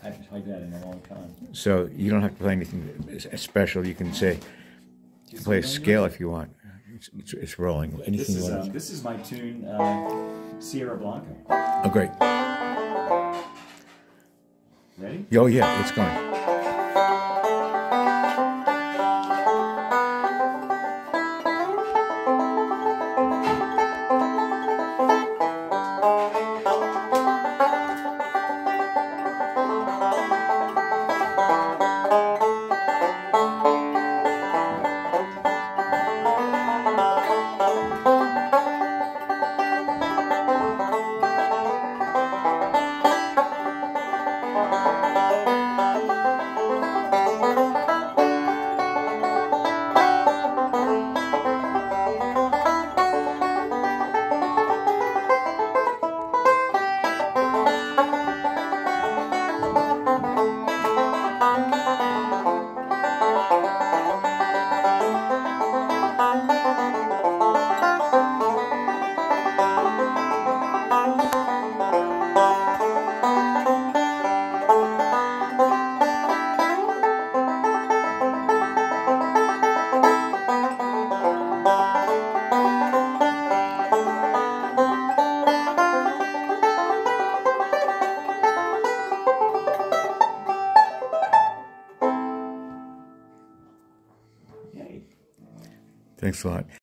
haven't played that in a long time. So you don't have to play anything special. You can say, you can play a scale if you want. It's rolling. Anything you want. This is my tune, Sierra Blanca. Oh, great. Ready? Oh, yeah, it's going. Thanks a lot.